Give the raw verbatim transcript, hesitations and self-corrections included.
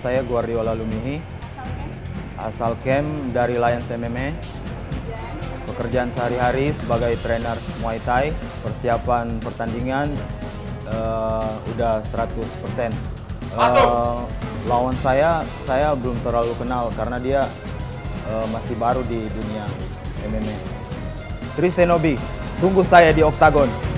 saya Guardiola Lumihi. Asal camp dari Lions M M A. Pekerjaan sehari-hari sebagai trainer Muay Thai. Persiapan pertandingan uh, udah seratus persen. Uh, lawan saya, saya belum terlalu kenal karena dia uh, masih baru di dunia M M A. Tris Shinobi, tunggu saya di Oktagon.